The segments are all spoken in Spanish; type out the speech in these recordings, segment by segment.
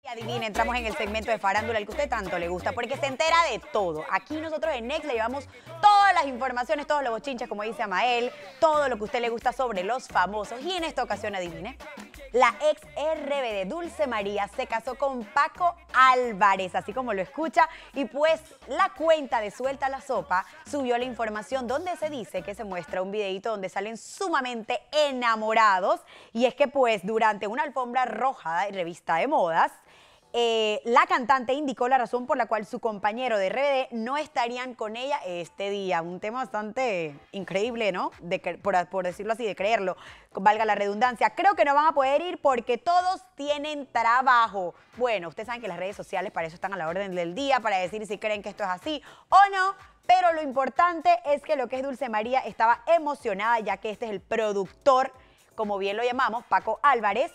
Adivina, entramos en el segmento de farándula, el que a usted tanto le gusta, porque se entera de todo. Aquí nosotros en Next le llevamos todas las informaciones, todos los bochinches, como dice Amael, todo lo que a usted le gusta sobre los famosos. Y en esta ocasión, adivine, la ex RBD Dulce María se casó con Paco Álvarez, así como lo escucha, y pues la cuenta de Suelta la Sopa subió la información donde se dice que se muestra un videito donde salen sumamente enamorados, y es que pues durante una alfombra roja de revista de modas, la cantante indicó la razón por la cual su compañero de RBD no estarían con ella este día. Un tema bastante increíble, ¿no? Por decirlo así, de creerlo, valga la redundancia. Creo que no van a poder ir porque todos tienen trabajo. Bueno, ustedes saben que las redes sociales para eso están a la orden del día, para decir si creen que esto es así o no. Pero lo importante es que lo que es Dulce María estaba emocionada, ya que este es el productor, como bien lo llamamos, Paco Álvarez,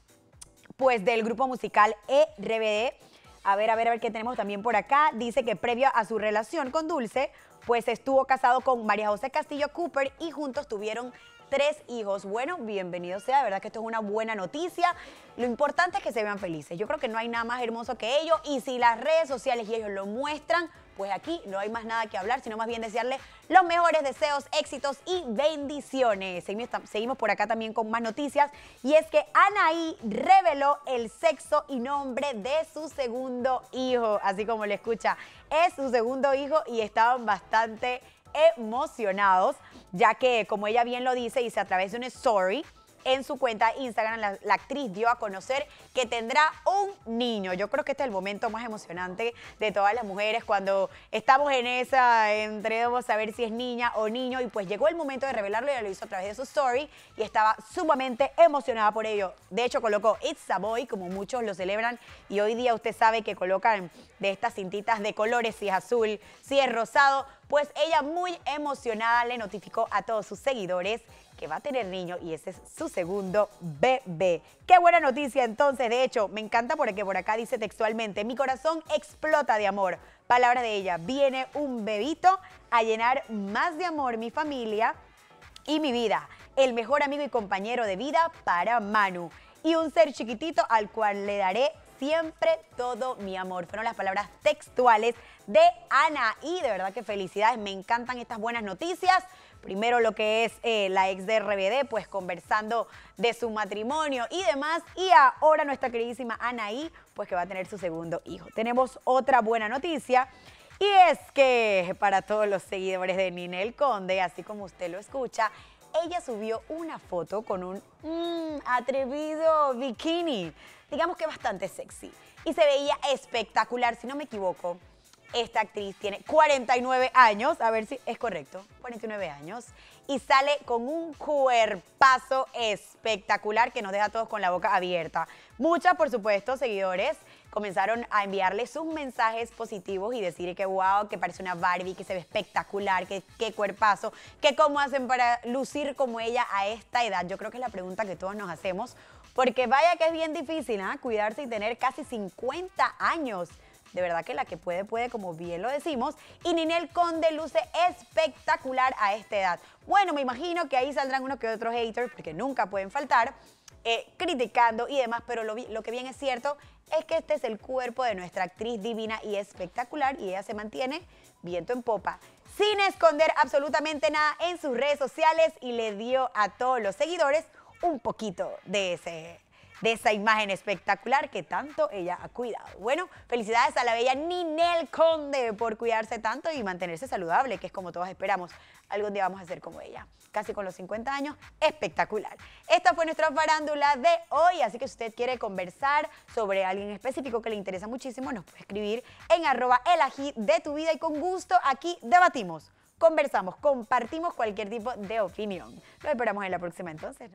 pues del grupo musical RBD. A ver qué tenemos también por acá. Dice que previo a su relación con Dulce, pues estuvo casado con María José Castillo Cooper y juntos tuvieron 3 hijos. Bueno, bienvenido sea, de verdad que esto es una buena noticia. Lo importante es que se vean felices. Yo creo que no hay nada más hermoso que ellos, y si las redes sociales y ellos lo muestran, pues aquí no hay más nada que hablar, sino más bien desearle los mejores deseos, éxitos y bendiciones. Seguimos por acá también con más noticias, y es que Anaí reveló el sexo y nombre de su segundo hijo, así como le escucha. Es su segundo hijo y estaban bastante emocionados, ya que, como ella bien lo dice a través de una story en su cuenta de Instagram, la actriz dio a conocer que tendrá un niño. Yo creo que este es el momento más emocionante de todas las mujeres, cuando estamos en esa entre vamos a ver si es niña o niño, y pues llegó el momento de revelarlo. Ella lo hizo a través de su story y estaba sumamente emocionada por ello. De hecho, colocó It's a Boy, como muchos lo celebran, y hoy día usted sabe que colocan de estas cintitas de colores, si es azul, si es rosado. Pues ella, muy emocionada, le notificó a todos sus seguidores que va a tener niño, y ese es su segundo bebé. ¡Qué buena noticia! Entonces, de hecho, me encanta porque por acá dice textualmente: mi corazón explota de amor. Palabras de ella: viene un bebito a llenar más de amor mi familia y mi vida. El mejor amigo y compañero de vida para Manu. Y un ser chiquitito al cual le daré siempre todo mi amor. Fueron las palabras textuales de Anaí. De verdad que felicidades, me encantan estas buenas noticias. Primero lo que es la ex de RBD, pues conversando de su matrimonio y demás. Y ahora nuestra queridísima Anaí, pues que va a tener su segundo hijo. Tenemos otra buena noticia, y es que para todos los seguidores de Ninel Conde, así como usted lo escucha, ella subió una foto con un atrevido bikini, digamos que bastante sexy, y se veía espectacular. Si no me equivoco, esta actriz tiene 49 años, a ver si es correcto, 49 años, y sale con un cuerpazo espectacular que nos deja a todos con la boca abierta. Muchas, por supuesto, seguidores comenzaron a enviarle sus mensajes positivos y decir que wow, que parece una Barbie, que se ve espectacular, que qué cuerpazo, que cómo hacen para lucir como ella a esta edad. Yo creo que es la pregunta que todos nos hacemos, porque vaya que es bien difícil, ¿eh? Cuidarse y tener casi 50 años. De verdad que la que puede, puede, como bien lo decimos. Y Ninel Conde luce espectacular a esta edad. Bueno, me imagino que ahí saldrán unos que otros haters, porque nunca pueden faltar, criticando y demás. Pero lo que bien es cierto es que este es el cuerpo de nuestra actriz divina y espectacular, y ella se mantiene viento en popa, sin esconder absolutamente nada en sus redes sociales, y le dio a todos los seguidores un poquito de esa imagen espectacular que tanto ella ha cuidado. Bueno, felicidades a la bella Ninel Conde por cuidarse tanto y mantenerse saludable, que es como todos esperamos. Algún día vamos a ser como ella, casi con los 50 años, espectacular. Esta fue nuestra farándula de hoy, así que si usted quiere conversar sobre alguien específico que le interesa muchísimo, nos puede escribir en @elagitdetuvida, y con gusto aquí debatimos, conversamos, compartimos cualquier tipo de opinión. Lo esperamos en la próxima entonces.